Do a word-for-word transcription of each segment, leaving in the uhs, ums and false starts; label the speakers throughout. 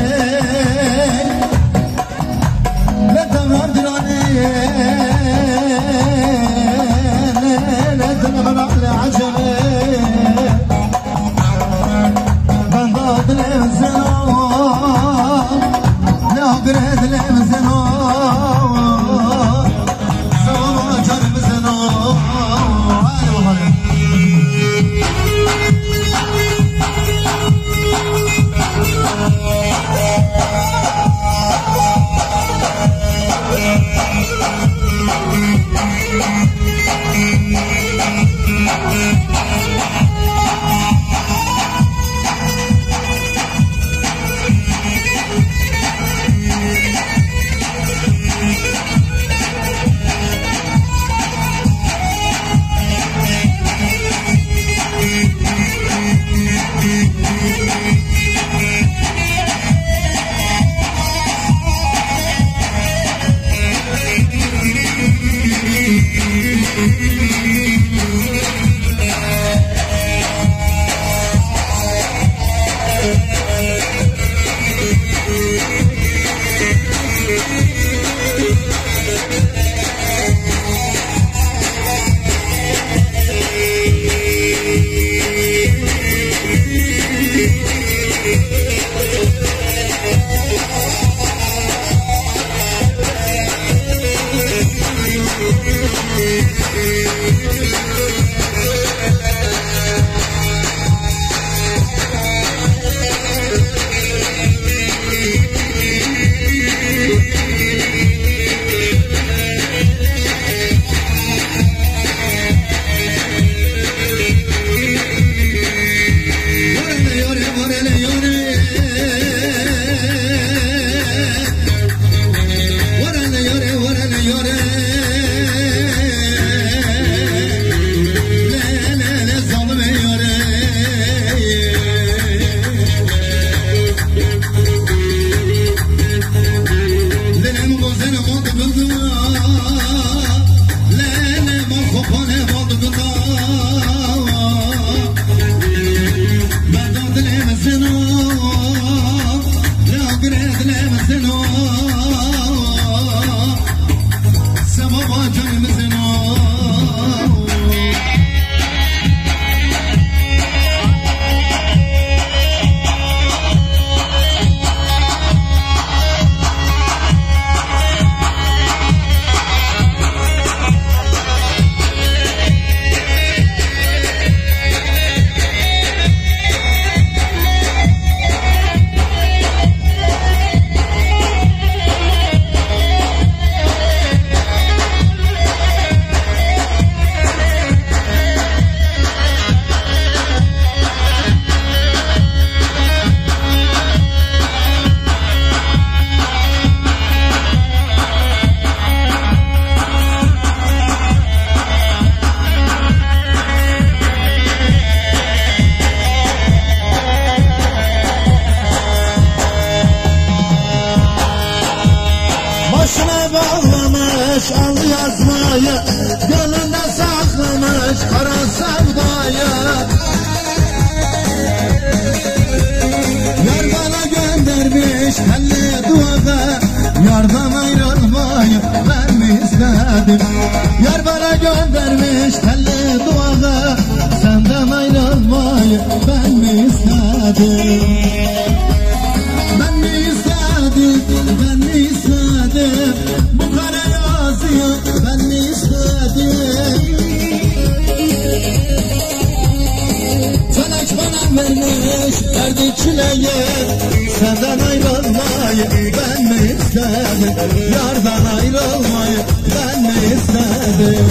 Speaker 1: لا تمر دراني لا تمر على عجبي بنضاد الامزنو لا قريت الامزنو سوا جرب زنو al yazmayı, gönlünde saklamış kara sevdayı. Yar bana göndermiş telli duağı, yardan ayrılmayı ben mi istedim? Yar bana göndermiş telli duağı, senden ayrılmayı ben mi istedim? Ben mi istedim, ben mi istedim? Bu kara yazıyı ben mi istedim? Felek bana vermiş derdi çileyi, senden ayrılmayı ben mi istedim? Yardan ayrılmayı ben mi istedim?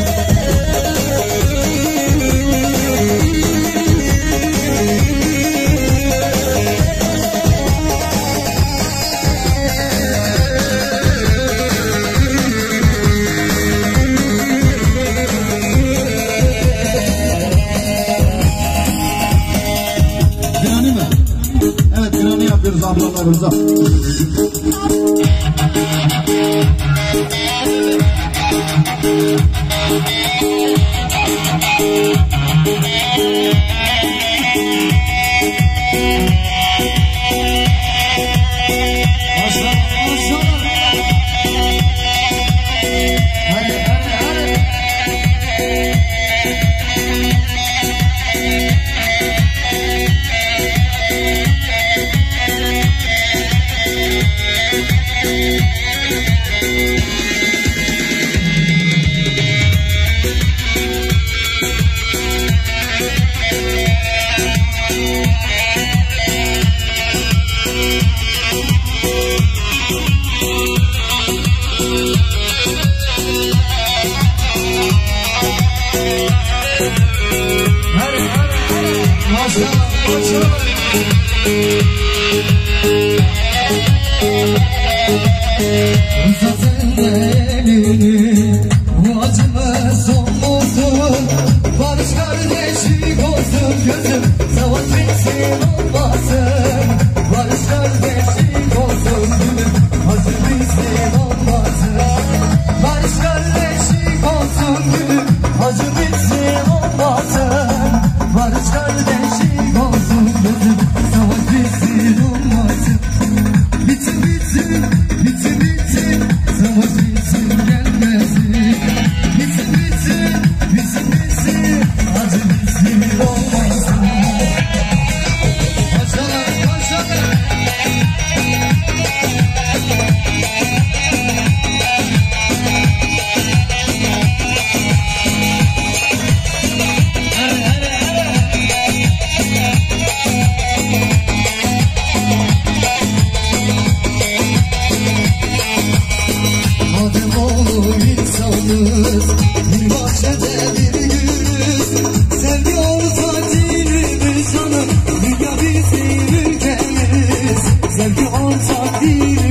Speaker 1: Yapıyoruz ablalarımıza. Uzatın elini, bu acımız son olsun. Barış kardeşlik olsun, gözüm savaş bitsin olmasın. Barış kardeşlik olsun, gülüm acı bitsin olmasın. Barış kardeşlik olsun, gülüm acı bitsin olmasın. Barış kardeşlik olsun, gözüm savaş bitsin olmasın. Bitsin bitsin, bitsin bitsin, savaş bitsin gelmesin. Bitsin bitsin, bitsin bitsin, acı bitsin olmasın. Maşallah maşallah. Bir bahçede bir gülüz, sevgi olsa dilimiz canım, dünya bizim ülkemiz. Sevgi olsa dilimiz